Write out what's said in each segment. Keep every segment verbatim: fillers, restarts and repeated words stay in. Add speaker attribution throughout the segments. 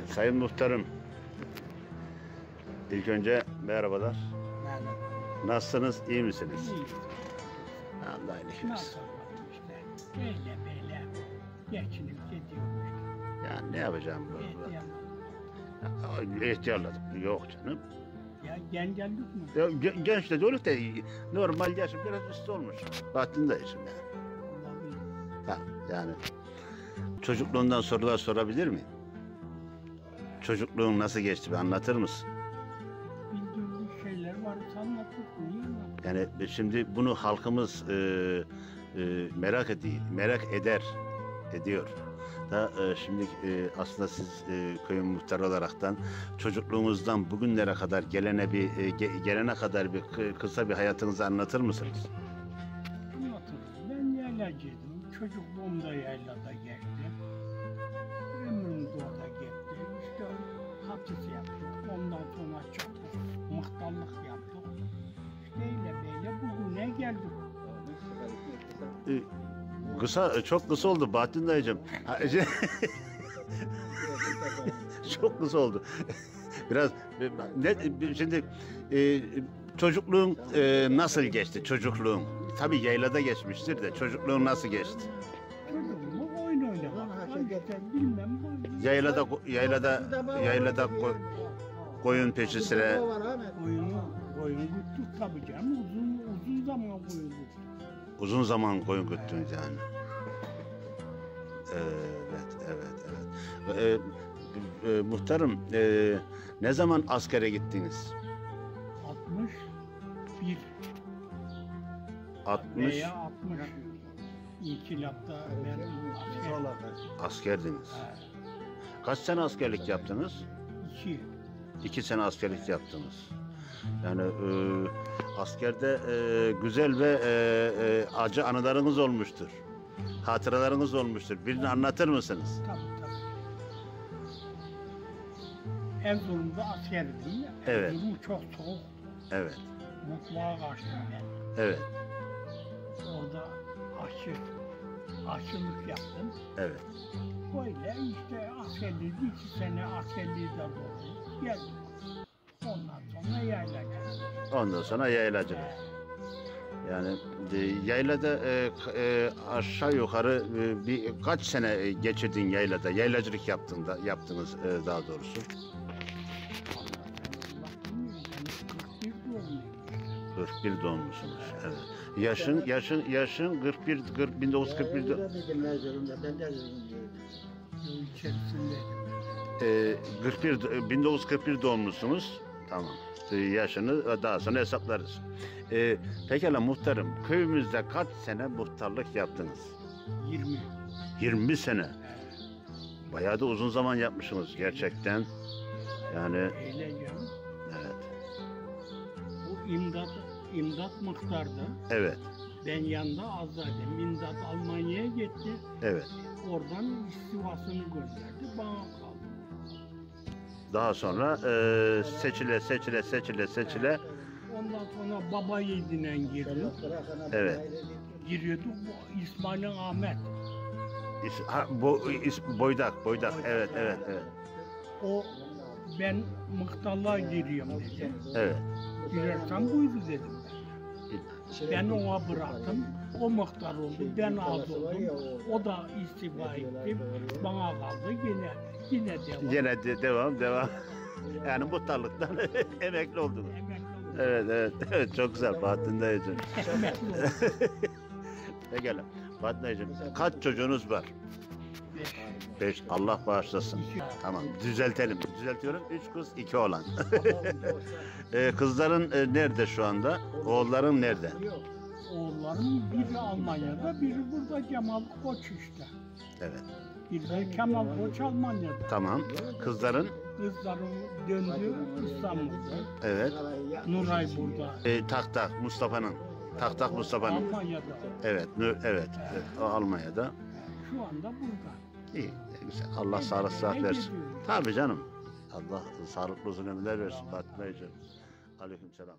Speaker 1: Sayın Muhtarım, ilk önce merhabalar.
Speaker 2: Merhaba.
Speaker 1: Nasılsınız, iyi misiniz?
Speaker 2: İyi.
Speaker 1: Allah ilişkimiz.
Speaker 2: Nasıl oldu işte? Böyle böyle geçinip gidiyormuş.
Speaker 1: Yani ne yapacağım bu?
Speaker 2: Edemem.
Speaker 1: İhtiyarladık. Yok canım.
Speaker 2: Ya gencellik mi?
Speaker 1: Ya, ge- genç de olup da normal yaşım biraz üstü olmuş. Bahtında yaşım yani.
Speaker 2: Olabilir.
Speaker 1: Ha, yani çocukluğundan sorular sorabilir miyim? Çocukluğun nasıl geçti bir anlatır mısın?
Speaker 2: Bildiğim şeyler varsa anlatır. Niye anlatır?
Speaker 1: Yani şimdi bunu halkımız e, e, merak ediyor, merak eder, ediyor. Da e, şimdi e, aslında siz e, köyün muhtarı olaraktan çocukluğunuzdan bugünlere kadar gelene bir e, ge- gelene kadar bir kı- kısa bir hayatınızı anlatır mısınız?
Speaker 2: Anlatırım. Ben yaylacıydım. Çocukluğumda yaylada geçti. Ömrüm de orada geçti. İşte hapis yaptık. Ondan sonra çıktık. Muhtarlık yaptık. İşte öyle böyle bugüne geldik.
Speaker 1: E, kısa, çok kısa oldu Bahattin dayıcığım. Ha, şey- çok kısa oldu. Biraz ne şimdi e, çocukluğun e, nasıl geçti çocukluğun? Tabii yaylada geçmiştir de çocukluğun nasıl geçti?
Speaker 2: Çocuğumu oyun oynamak. İşte bilmem.
Speaker 1: Yaylada yaylada yaylada ko- koyun peşi sıra
Speaker 2: Oyunu, oyun güttük tabii canım. Uzun, uzun zaman oyun güttük.
Speaker 1: uzun zaman koyun güttünüz yani. Evet, evet, evet. E, e, muhtarım, e, ne zaman askere gittiniz?
Speaker 2: altmış bir
Speaker 1: altmış
Speaker 2: veya altmış İnkılapta ben asker.
Speaker 1: askerdiniz. Kaç sene askerlik yaptınız?
Speaker 2: İki.
Speaker 1: İki sene askerlik yaptınız. Yani e, askerde e, güzel ve e, e, acı anılarınız olmuştur. Hatıralarınız olmuştur. Birini anlatır mısınız?
Speaker 2: Tabii tabii. Erzurum'da askerdim.
Speaker 1: Evet.
Speaker 2: Erzurum çok soğuk.
Speaker 1: Evet,
Speaker 2: Mutfağa kaçtım ben.
Speaker 1: evet,
Speaker 2: Orada aşı, aşılık yaptım.
Speaker 1: evet.
Speaker 2: Böyle işte askerliği, iki sene askerliği de doldu. Geldim. Ondan sonra yaylayacağım.
Speaker 1: Ondan sonra yaylacılık. Yani e, yaylada e, k- e, aşağı yukarı e, bir kaç sene e, geçirdin yaylada? Yaylacılık yaptığında yaptınız e, daha doğrusu. kırk bir doğumlusunuz. Evet. Yaşın yaşın yaşın kırk bir kırk bin dokuz yüz kırk bir do-
Speaker 2: İçerisindeydim.
Speaker 1: e, kırk bir bin dokuz yüz kırk bir doğumlusunuz. Tamam. E, yaşını daha sonra hesaplarız. E, pekala muhtarım, köyümüzde kaç sene muhtarlık yaptınız?
Speaker 2: yirmi.
Speaker 1: yirmi sene. Bayağı da uzun zaman yapmışsınız gerçekten. Yani
Speaker 2: Eğlence.
Speaker 1: evet.
Speaker 2: Bu imdat, imdat muhtarda.
Speaker 1: Evet.
Speaker 2: Ben yanında azdaydım. İmdat Almanya'ya gitti.
Speaker 1: Evet.
Speaker 2: Oradan istivasını gönderdi. Bana kaldı.
Speaker 1: Daha sonra e, seçile seçile seçile seçile
Speaker 2: Ondan sonra baba yiğidine girdik.
Speaker 1: evet.
Speaker 2: Giriyorduk. Bu İsmail Ahmet.
Speaker 1: İs- ha, bo, is- boydak boydak evet evet evet.
Speaker 2: O ben muhtarlığa giriyorum dedi.
Speaker 1: Evet.
Speaker 2: Girersen buyur dedim ben. Ben ona bıraktım. O muhtar oldu. Ben az oldum. O da istifa etti. Bana kaldı. Yine yine devam.
Speaker 1: Yine de, devam devam. Yani muhtarlıktan emekli oldunuz.
Speaker 2: Emekli oldum.
Speaker 1: Evet evet evet çok güzel Bahattin dayıcığım.
Speaker 2: Emekli oldum.
Speaker 1: Pekala Bahattin dayıcığım kaç çocuğunuz var?
Speaker 2: Beş.
Speaker 1: Beş. Allah bağışlasın.
Speaker 2: İki.
Speaker 1: Tamam düzeltelim. Düzeltiyorum. Üç kız iki oğlan. Ee, kızların e, nerede şu anda? Oğulların nerede?
Speaker 2: Oğullarım biri Almanya'da, biri burada Kemal Koç işte.
Speaker 1: Evet.
Speaker 2: Bir de Kemal Koç Almanya'da.
Speaker 1: Tamam. Kızların
Speaker 2: Kızlarım döndü İstanbul'da.
Speaker 1: evet.
Speaker 2: Nuray burada.
Speaker 1: E, Taktak Mustafa'nın. Taktak Mustafa'nın.
Speaker 2: Almanya'da.
Speaker 1: Evet. Nur, evet. evet. O Almanya'da.
Speaker 2: Şu anda burada.
Speaker 1: İyi. Güzel. Allah sağlık sıhhat versin. Tabii canım. Allah sağlıklı uzun ömürler versin Bahattin dayıcığım. Aleykümselam.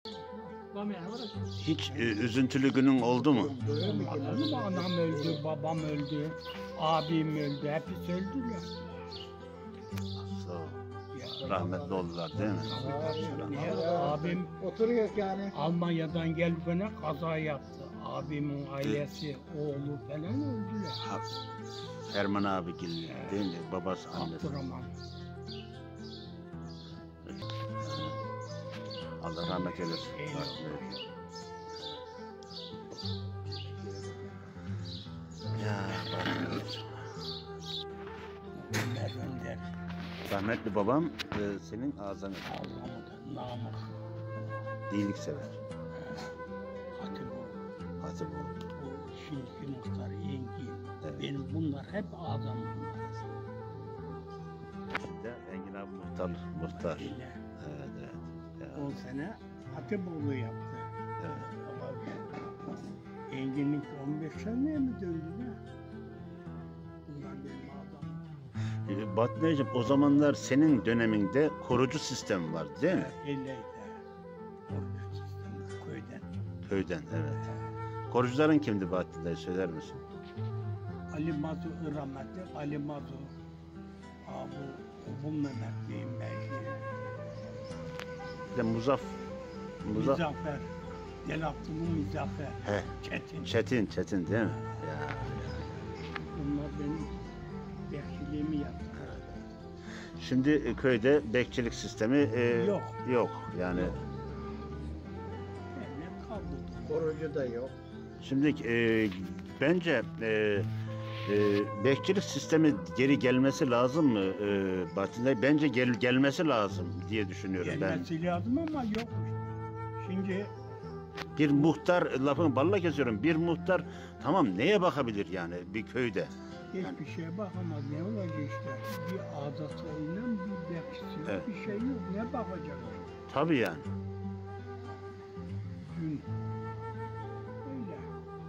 Speaker 1: Hiç e, üzüntülü günün oldu mu?
Speaker 2: Olmadı mı? Anam öldü, babam öldü, abim öldü, hepsi öldüler.
Speaker 1: rahmetli oldular değil mi?
Speaker 2: Niye? Abim
Speaker 3: Oturuyor yani.
Speaker 2: Almanya'dan geldiğinde kaza yaptı. Abimin ailesi, oğlu falan öldüler.
Speaker 1: Ha, Erman abi gibi değil mi? Babası, annesi.
Speaker 2: Abdurrahman.
Speaker 1: Allah rahmet eylesin.
Speaker 2: Eyvallah.
Speaker 1: Ya bak.
Speaker 2: Önder Önder.
Speaker 1: Rahmetli babam e, senin ağzını
Speaker 2: Allah'ım da namık.
Speaker 1: iyilik sever.
Speaker 2: Hatip o.
Speaker 1: Hatip o.
Speaker 2: Bu şimdiki muhtar Engin.
Speaker 1: Evet.
Speaker 2: Benim bunlar hep adam bunlar.
Speaker 1: Şimdi Engin abi muhtar. Muhtar.
Speaker 2: Yine
Speaker 1: Evet evet. Ya,
Speaker 2: on sene Hatipoğlu yaptı.
Speaker 1: evet.
Speaker 2: Engin'in on beş seneye mi döndü ne? Bunlar benim adam.
Speaker 1: E, Batınaycığım o zamanlar senin döneminde korucu sistem vardı değil mi?
Speaker 2: Elleydi. Korku sistemi köyden.
Speaker 1: Köyden evet. Korucuların kimdi Bahattin söyler misin?
Speaker 2: Ali Mazu rahmetli Ali Mazu. Abi bu Mehmet'liyim belki.
Speaker 1: Bir de Muzaf. Muzaf.
Speaker 2: Muzaffer. Delaptılı Muzaffer.
Speaker 1: He.
Speaker 2: Çetin.
Speaker 1: Çetin, Çetin değil mi? Ya.
Speaker 2: Bunlar benim bekçiliğimi yaptı.
Speaker 1: Şimdi e, köyde bekçilik sistemi e,
Speaker 2: Yok.
Speaker 1: Yok yani.
Speaker 2: Benle kaldı.
Speaker 3: Korucu da yok.
Speaker 1: Şimdi e, bence e, e, bekçilik sistemi geri gelmesi lazım mı e, Bahattin Bey? Bence gel, gelmesi lazım diye düşünüyorum ben.
Speaker 2: Gelmesi lazım ama yok işte. Şimdi
Speaker 1: Bir muhtar, lafını balla kesiyorum, bir muhtar tamam neye bakabilir yani bir köyde?
Speaker 2: hiçbir şeye bakamaz. Ne olacak işte? Bir adası oynan bir bekçisi yok.
Speaker 1: Evet.
Speaker 2: Bir şey yok. Ne bakacak?
Speaker 1: Tabii yani.
Speaker 2: Dün öyle.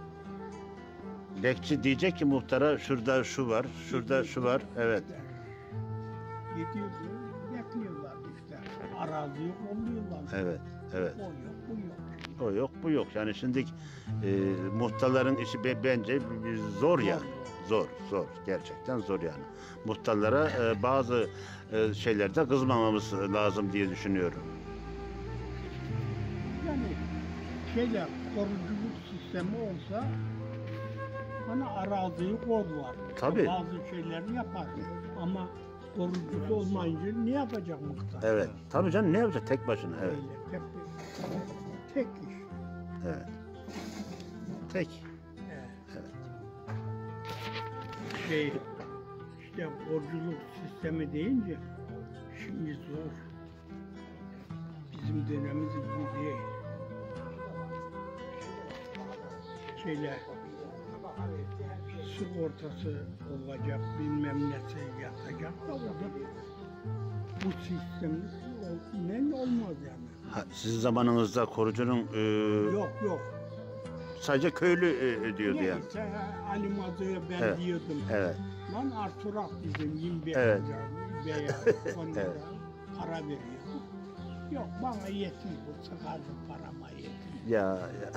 Speaker 1: Bekçi diyecek ki muhtara şurada şu var, şurada şu var. Evet.
Speaker 2: Gidiyordu, bekliyorlar işte. Araziyi kolluyorlar.
Speaker 1: Evet. Evet.
Speaker 2: O yok, bu yok.
Speaker 1: O yok, bu yok. Yani şimdi e, muhtarların işi be- bence bir- bir zor yani. Zor, zor. Gerçekten zor yani. Muhtarlara e, bazı e, şeylerde kızmamamız lazım diye düşünüyorum.
Speaker 2: Yani şeyler, koruculuk sistemi olsa hani araziyi kollar.
Speaker 1: Tabii.
Speaker 2: Bazı şeyleri yapar. Ama korucusu olmayınca ne yapacak muhtar?
Speaker 1: Evet. Tabii canım ne yapacak tek başına? Evet.
Speaker 2: Öyle, tek, tek iş.
Speaker 1: Evet. Tek.
Speaker 2: Evet. Şey, işte borculuk sistemi deyince şimdi zor. Bizim dönemimiz gibi değil. Şeyler, sigortası olacak, bilmem nesi yatacak da orada bu sistem ne olmaz yani.
Speaker 1: Ha, sizin zamanınızda korucunun e,
Speaker 2: Yok yok.
Speaker 1: sadece köylü e, ödüyordu yani.
Speaker 2: Neyse Ali Mazo'ya ben
Speaker 1: Evet.
Speaker 2: diyordum.
Speaker 1: Evet.
Speaker 2: Lan Arturak bizim yirmi beş
Speaker 1: Evet.
Speaker 2: veya onlara
Speaker 1: Evet.
Speaker 2: para veriyor. Yok bana yetin bu çıkardı parama yetin.
Speaker 1: Ya ya.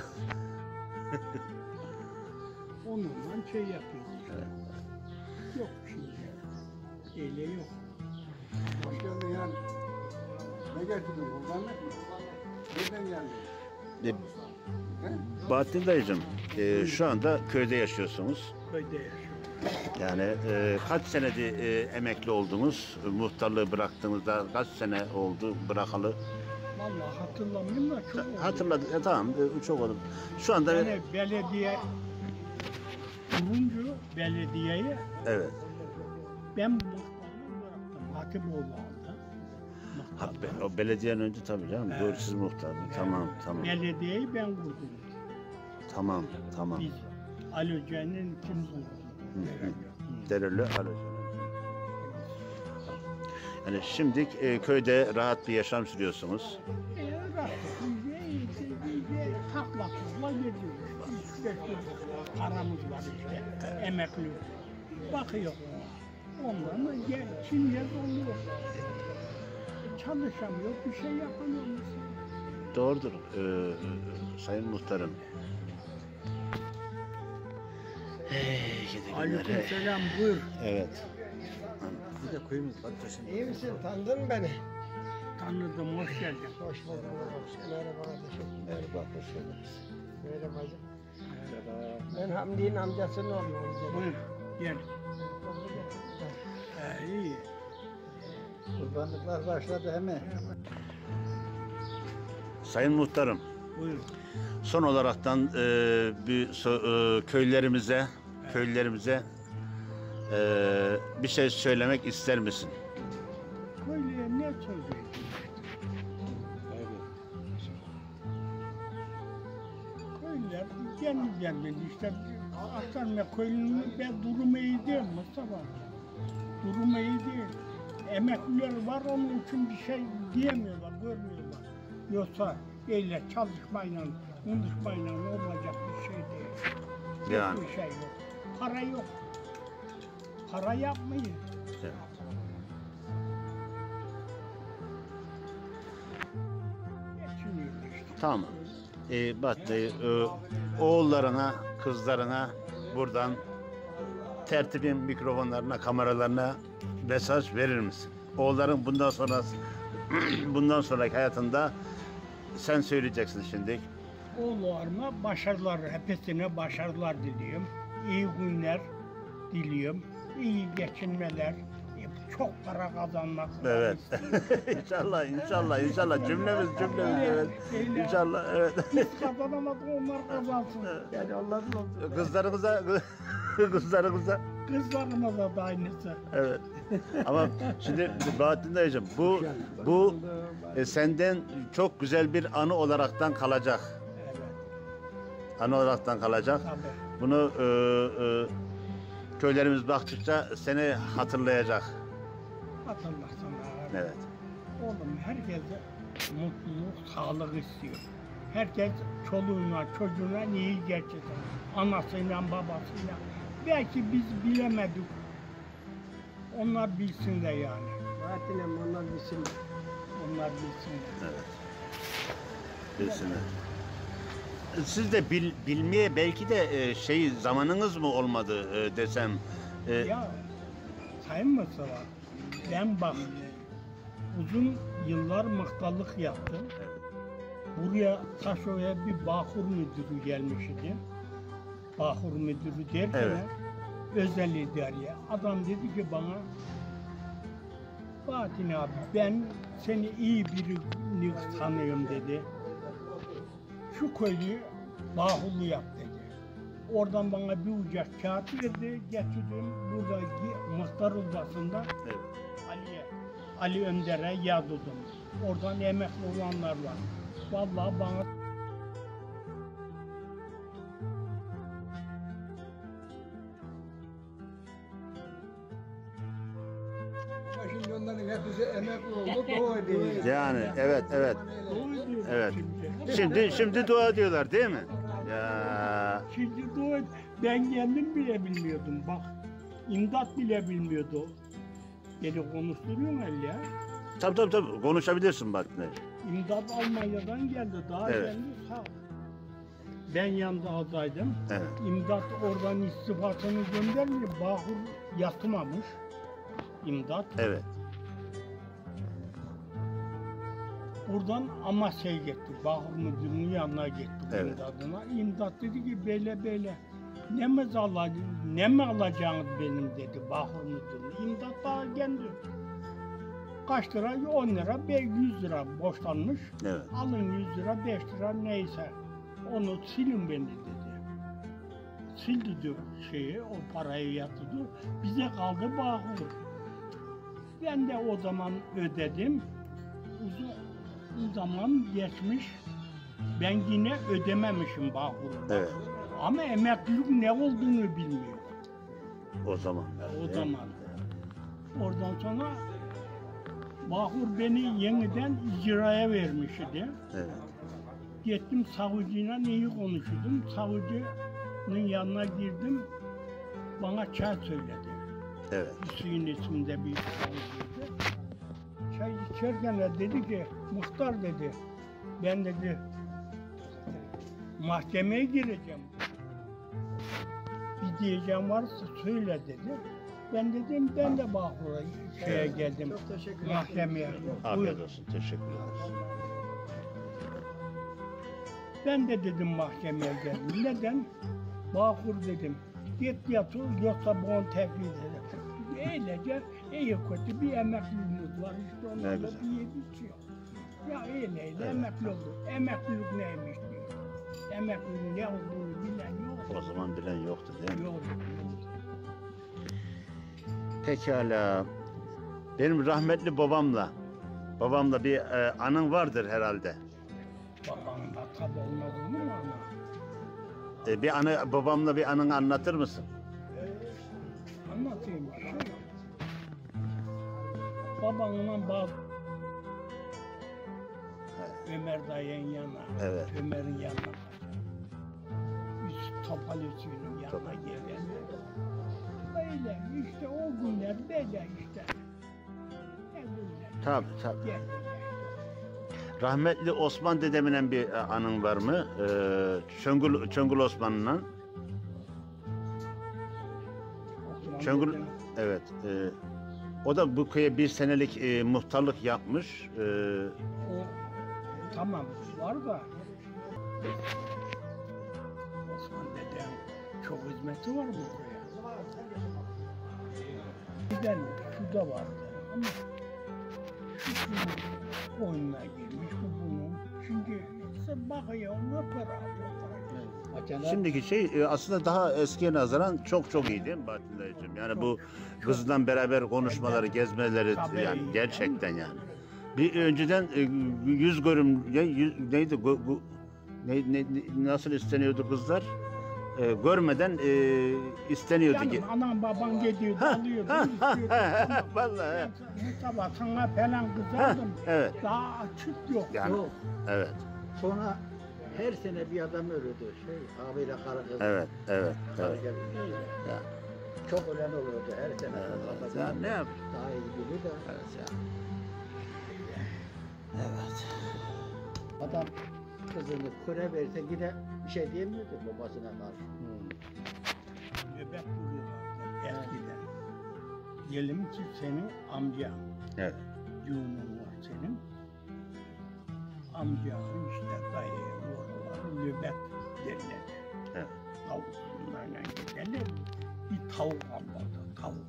Speaker 2: Onunla şey yapıyoruz. Yok şimdi. Öyle yok.
Speaker 3: Hoş geldin yani. Ne getirdin? Buradan ne? Nereden geldin?
Speaker 1: E, Bahattin dayıcım, e, şu anda köyde yaşıyorsunuz.
Speaker 2: Köyde yaşıyorum.
Speaker 1: Yani e, kaç senedir e, emekli oldunuz? Muhtarlığı bıraktığınızda kaç sene oldu bırakalı?
Speaker 2: Vallahi hatırlamıyorum da çok oldu.
Speaker 1: Hatırladım. E, tamam, e, çok oldu. Şu anda
Speaker 2: Yani belediye kurunca belediyeye
Speaker 1: evet.
Speaker 2: ben muhtarlığı bıraktım. Hatipoğlu aldı.
Speaker 1: Ha,
Speaker 2: Muhtarlığı.
Speaker 1: be- o belediyeden önce tabii canım.
Speaker 2: Evet.
Speaker 1: Doğru siz muhtar. Tamam, tamam.
Speaker 2: Belediyeyi ben kurdum.
Speaker 1: Tamam, tamam.
Speaker 2: Biz Ali Hoca'nın kim kurdu?
Speaker 1: Dereli aracı. Yani şimdi e, köyde rahat bir yaşam sürüyorsunuz.
Speaker 2: Eee rahat. Bize iyice iyice taklakızla geziyoruz. Üç beş yıl paramız var işte. Emekli. Bakıyor. Ondan da gel, Çin'de oluyor. Çalışamıyor, bir şey yapamıyor musun?
Speaker 1: Doğrudur e, Sayın Muhtarım. Hey, gidi günler, hey.
Speaker 2: Aleykümselam buyur.
Speaker 1: Evet.
Speaker 3: Bir de kuyumuz var. İyi misin? Tanıdın mı beni?
Speaker 2: tanıdım, hoş geldin.
Speaker 3: Hoş bulduk. Merhaba kardeşim. Merhaba, hoş geldiniz. Merhaba hacı. Ben Hamdi'nin amcasının oğluyum.
Speaker 2: Buyur, gel. Ee, iyi.
Speaker 3: Kurbanlıklar başladı hemen.
Speaker 1: Sayın Muhtarım,
Speaker 2: Buyur.
Speaker 1: son olaraktan e, bir so- e, köylerimize, köylerimize e, bir şey söylemek ister misin?
Speaker 2: Köylüye ne söyleyeyim? Köylüler kendi kendine işte akşam ya köylünün ben durumu iyi değil Mustafa. Durumu iyi değil. Emekliler var onun için bir şey diyemiyorlar, görmüyorlar. Yoksa öyle çalışmayla, konuşmayla olacak bir şey değil.
Speaker 1: Yani.
Speaker 2: Hiçbir şey yok. Para yok. Para yapmayın.
Speaker 1: Evet.
Speaker 2: Geçiniyor işte.
Speaker 1: Tamam. Ee, Bat Bey, e, oğullarına, kızlarına buradan tertibin mikrofonlarına, kameralarına mesaj verir misin? Oğulların bundan sonra bundan sonraki hayatında sen söyleyeceksin şimdi.
Speaker 2: Oğullarıma başarılar, hepsine başarılar diliyorum. İyi günler diliyorum. İyi geçinmeler, çok para kazanmak.
Speaker 1: Evet. İnşallah, inşallah, inşallah. Cümlemiz, cümlemiz. Evet. İnşallah, evet.
Speaker 2: Biz kazanamadık, onlar kazansın.
Speaker 3: Yani Allah'ın olsun.
Speaker 1: Kızlarınıza, kızlarınıza.
Speaker 2: Kızlarıma da aynısı.
Speaker 1: Evet. Ama şimdi Bahattin dayıcığım, bu bu e, senden çok güzel bir anı olaraktan kalacak.
Speaker 2: Evet,
Speaker 1: Anı olaraktan kalacak.
Speaker 2: tabii.
Speaker 1: Bunu e, e, köylerimiz baktıkça seni hatırlayacak.
Speaker 2: Hatırlasın abi.
Speaker 1: Evet.
Speaker 2: Oğlum herkes mutluluk, sağlık istiyor. Herkes çoluğuna, çocuğuna iyi geçecek. Anasıyla, babasıyla. Belki biz bilemedik. Onlar bilsin de yani.
Speaker 3: Bahattin'im onlar bilsin.
Speaker 2: Onlar bilsin de.
Speaker 1: Evet. Bilsinler. Siz de bil, bilmeye belki de e, şey zamanınız mı olmadı e, desem. E,
Speaker 2: Ya Sayın Mustafa, ben bak uzun yıllar muhtarlık yaptım. Buraya Taşova'ya bir Bağkur müdürü gelmişti. Bağkur müdürü derken
Speaker 1: Evet.
Speaker 2: özel idareye. Adam dedi ki bana, Bahattin abi ben seni iyi birini tanıyorum dedi. Şu köylü Bağkurlu yap dedi. Oradan bana bir ucak kağıt verdi, getirdim buradaki muhtar odasında
Speaker 1: evet.
Speaker 2: Ali'ye, Ali Önder'e yazdım. Oradan emekli olanlar var. Vallahi bana
Speaker 3: Ama şimdi onların hepsi emekli oldu, doğu ediyor.
Speaker 1: Yani evet evet.
Speaker 2: doğru diyorum
Speaker 1: Evet.
Speaker 2: şimdi.
Speaker 1: Şimdi şimdi dua ediyorlar değil mi? Ya
Speaker 2: Şimdi doğru. Ben kendim bile bilmiyordum bak. İmdat bile bilmiyordu. Beni konuşturuyor el ya.
Speaker 1: tabii tabii tabii konuşabilirsin Bahattin dayı.
Speaker 2: İmdat Almanya'dan geldi. Daha
Speaker 1: Evet.
Speaker 2: geldi sağ ol. Ben yanında adaydım.
Speaker 1: Evet.
Speaker 2: İmdat oradan istifasını göndermiyor. Bağkur yatmamış. İmdat.
Speaker 1: Evet.
Speaker 2: Buradan Amasya'ya gitti. Bağkur müdürünün yanına gitti
Speaker 1: Evet.
Speaker 2: imdadına. İmdat dedi ki böyle böyle. Ne mi, ala, ne mi alacağınız benim dedi Bağkur müdürü. İmdat daha kendi. Kaç lira? on lira, be- yüz lira borçlanmış.
Speaker 1: Evet.
Speaker 2: Alın yüz lira, beş lira neyse. Onu silin beni dedi. Sildi diyor şeyi, o parayı yatırdı. Bize kaldı Bağkur. Ben de o zaman ödedim. Uzun zaman geçmiş. Ben yine ödememişim Bağkur'u.
Speaker 1: Evet.
Speaker 2: Ama emeklilik ne olduğunu bilmiyor.
Speaker 1: O zaman.
Speaker 2: O zaman. Oradan sonra Bağkur beni yeniden icraya vermişti.
Speaker 1: Evet.
Speaker 2: Gittim savcıyla iyi konuşurdum. Savcının yanına girdim. Bana çay söyledi.
Speaker 1: Evet.
Speaker 2: Hüseyin isminde bir savcıydı. Çay içerken de dedi ki, muhtar dedi, ben dedi mahkemeye gireceğim. Bir diyeceğim varsa söyle dedi. Ben dedim ben de Bağkur'a şeye geldim.
Speaker 3: Çok teşekkür ederim.
Speaker 2: Mahkemeye.
Speaker 1: Afiyet
Speaker 2: Buyur.
Speaker 1: olsun. Teşekkür ederiz.
Speaker 2: Ben de dedim mahkemeye geldim. Neden? Bağkur dedim. Git yatır yoksa bunu tevkif ederim. Öylece iyi kötü bir emekliliğimiz var. İşte
Speaker 1: Ne
Speaker 2: onlarla
Speaker 1: güzel.
Speaker 2: bir yedi şey yok. Ya öyleyle
Speaker 1: Evet.
Speaker 2: emekli olduk. Emeklilik neymiş diyor. Emekliliğin ne olduğunu bilen yok.
Speaker 1: O zaman bilen yoktu değil mi?
Speaker 2: Yok, yok.
Speaker 1: Pekala. Benim rahmetli babamla, babamla bir e, anın vardır herhalde.
Speaker 2: Babanın da tabi olmaz olur mu ama?
Speaker 1: E, bir anı, babamla bir anını anlatır mısın?
Speaker 2: Anlatayım bir şey. Babanla bazı Ömer dayının yanına,
Speaker 1: Evet.
Speaker 2: Ömer'in yanına kaçar. Biz Topalesi'nin yanına
Speaker 1: Topal.
Speaker 2: gelelim. Öyle işte o günler böyle işte. Ne günler?
Speaker 1: Tabii tabii.
Speaker 2: Geldiler.
Speaker 1: Rahmetli Osman dedeminen bir e, anın var mı? E, Çöngül, Çöngül Osman'la.
Speaker 2: Osman
Speaker 1: Çöngül,
Speaker 2: dedem,
Speaker 1: evet. E, o da bu köye bir senelik e, muhtarlık yapmış. E,
Speaker 2: O tamam var da Osman dedem çok hizmeti var bu köye. Giden şu da vardı ama şu bunun boynuna girmiş bu bunun. Çünkü sen bakıyor ne para
Speaker 3: Maçalar
Speaker 1: şimdiki şey e, aslında daha eskiye nazaran çok çok iyi değil mi Bahattin dayıcığım? Yani bu kızla beraber konuşmaları, gezmeleri
Speaker 2: Tabii.
Speaker 1: yani gerçekten yani. Bir önceden e, yüz görüm ya, yüz- neydi gu- gu- ne, ne, ne- nasıl isteniyordu kızlar? E, görmeden e, isteniyordu.
Speaker 2: Canım
Speaker 1: ki.
Speaker 2: anam baban gidiyordu
Speaker 1: Ha,
Speaker 2: alıyordu
Speaker 1: ha, ha,
Speaker 2: istiyordu.
Speaker 1: ha,
Speaker 2: Tamam.
Speaker 1: vallahi.
Speaker 2: Ben sabah sana falan
Speaker 1: Ha,
Speaker 2: kızardım.
Speaker 1: evet.
Speaker 2: Daha açık yok.
Speaker 1: Yani
Speaker 3: yok.
Speaker 1: evet.
Speaker 3: Sonra her sene bir adam ölürdü. Şey, abiyle karı kız.
Speaker 1: Evet, evet,
Speaker 3: Karı
Speaker 1: evet.
Speaker 3: geldi.
Speaker 2: Öyle.
Speaker 1: Ya,
Speaker 3: Çok ölen oluyordu her sene.
Speaker 1: evet.
Speaker 3: Baba
Speaker 1: Ya ne yap?
Speaker 3: Daha iyi bilir de.
Speaker 1: Evet ya. Evet.
Speaker 3: Adam kızını köre verse yine bir şey diyemiyordu babasına karşı.
Speaker 2: Nöbet duruyorlardı eskiden. Diyelim ki senin amcan,
Speaker 1: Evet.
Speaker 2: düğünün var senin. Amcanın işte dayı, oraları nöbet derler.
Speaker 1: Evet.
Speaker 2: Tavuklarla giderler. Bir tavuk alırdı, tavuk.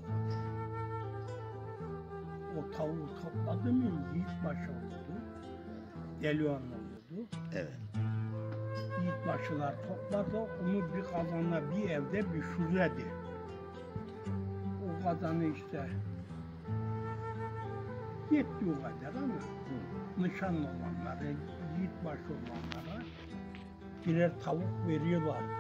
Speaker 2: O tavuğu topladı mı yiğitbaşı olurdu. Delihan olurdu.
Speaker 1: Evet.
Speaker 2: Yiğitbaşılar toplardı, onu bir kazanla bir evde bir şurada. O kazanı işte yetti o kadar ama nişanlı olanlara, yiğitbaşı olanlara birer tavuk veriyorlardı.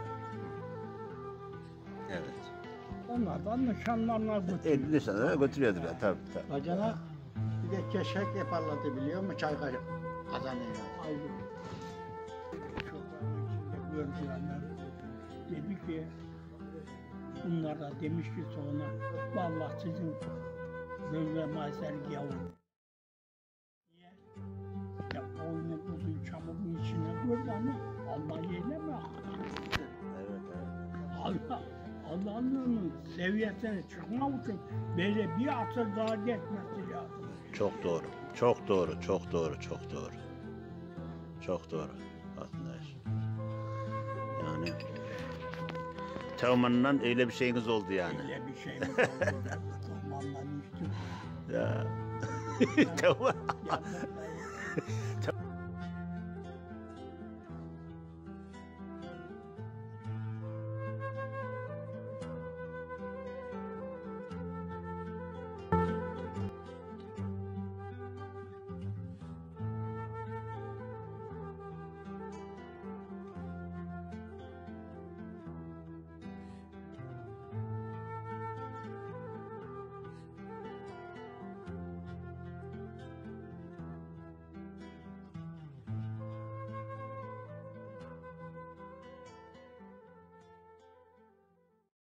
Speaker 1: Evet.
Speaker 2: Onlar da nişanlarına götürüyor.
Speaker 1: elli sene götürüyordur ya tabii tabii.
Speaker 3: Bacana bir de keşek yaparlardı biliyor musun? Çay kaşık kazanıyla.
Speaker 2: Ayrı. Çocukların içinde gördüler. Dedi ki bunlar da demiş ki sonra vallahi sizin böyle mazer yavrum. Niye? Ya oyunu uzun çamurun içine gördü ama Allah yeyleme.
Speaker 1: Evet, evet.
Speaker 2: Allah Allah'ın seviyesine çıkmak için böyle bir asır daha geçmesi lazım.
Speaker 1: Çok doğru. Çok doğru. Çok doğru. Çok doğru. Çok doğru. Arkadaş. Yani Teoman'la öyle bir şeyiniz oldu yani.
Speaker 2: Öyle bir şey mi oldu? Zamanla işte.
Speaker 1: Ya. Teoman.
Speaker 2: Ya,